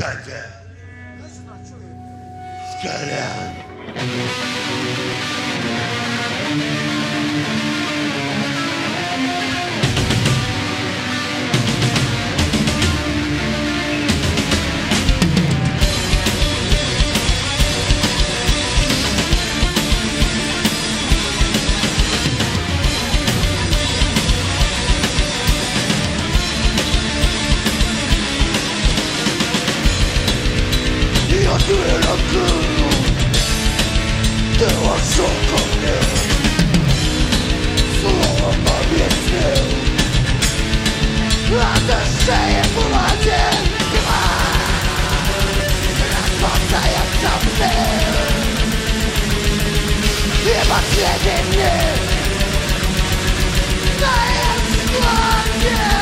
Встаньте! С колен! Ты раскрыл, ты вошел ко мне, словом объяснил, от шеи платит распадается в мир. И последний миг на исходе.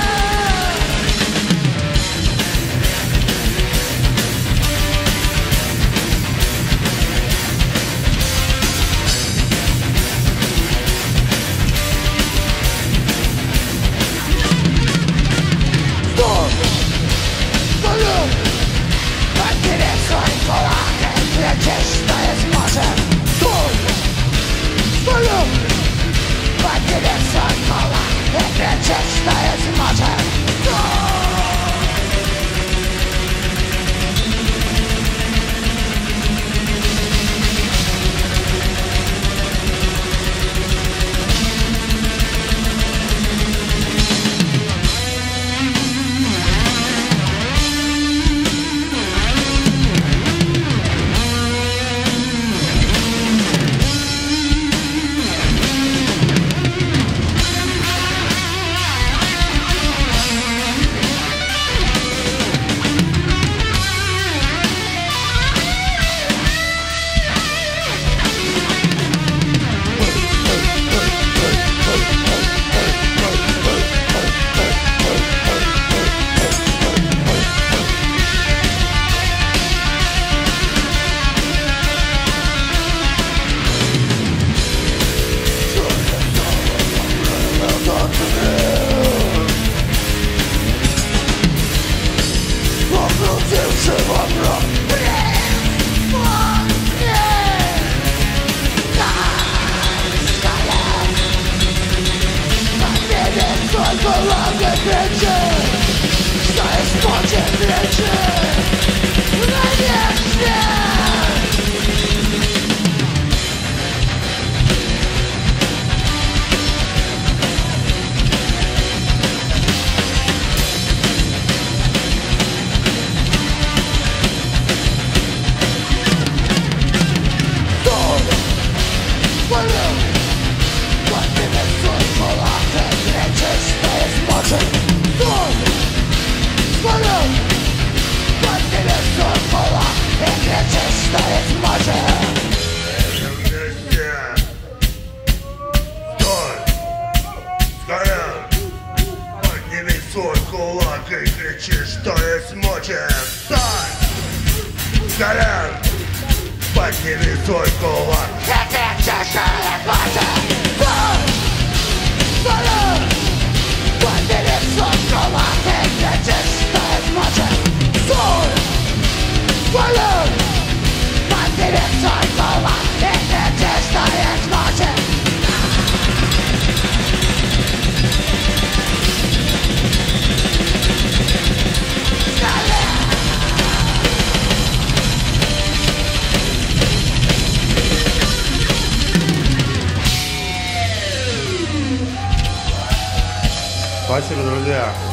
Что я сможем тут стою, потерять свой кулак и кричать, что я сможем свой кулак и кричи, что есть мочи. Встань! С колен! Подними свой кулак и кричи, что есть мочи. Встань! С колен! Подними свой кулак и кричи, что есть мочи. Встань! С колен! Подними свой кулак и кричи, что есть мочи. Спасибо, друзья.